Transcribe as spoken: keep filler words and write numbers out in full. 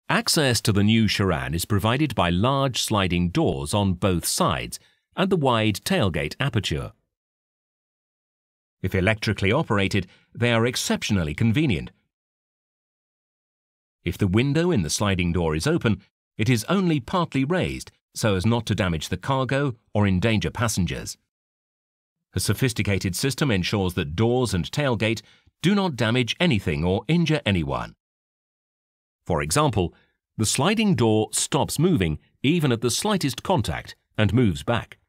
Access to the new Sharan is provided by large sliding doors on both sides and the wide tailgate aperture. If electrically operated, they are exceptionally convenient. If the window in the sliding door is open, it is only partly raised so as not to damage the cargo or endanger passengers. A sophisticated system ensures that doors and tailgate do not damage anything or injure anyone. For example, the sliding door stops moving even at the slightest contact and moves back.